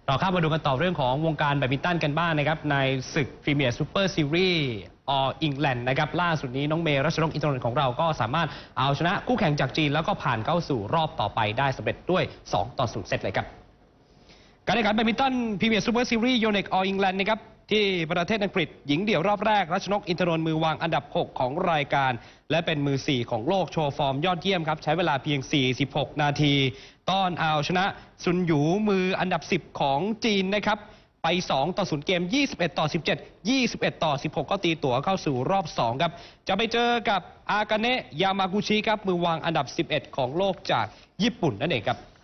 เราเข้ามาดูกันต่อเรื่องของวงการแบดมินตันกันบ้างนะครับในศึกพรีเมียร์ซูเปอร์ซีรีส์อิงแลนด์นะครับล่าสุดนี้น้องเมย์รัชนกอินทรนนท์ของเราก็สามารถเอาชนะคู่แข่งจากจีนแล้วก็ผ่านเข้าสู่รอบต่อไปได้สำเร็จด้วย2-0เซตเลยครับการแข่งขันแบดมินตันพรีเมียร์ซูเปอร์ซีรีส์ยูเน็กอิงแลนด์นะครับที่ประเทศอังกฤษหญิงเดี่ยวรอบแรกรัชนกอินทรนนท์มือวางอันดับ6ของรายการและเป็นมือ4ของโลกโชว์ฟอร์มยอดเยี่ยมครับใช้เวลาเพียง46นาทีต้อนเอาชนะซุนหยูมืออันดับ10ของจีนนะครับไป2-0เกม21-17 21-16ก็ตีตั๋วเข้าสู่รอบ2ครับจะไปเจอกับอากาเนะยามากุชิครับมือวางอันดับ11ของโลกจากญี่ปุ่นนั่นเองครับ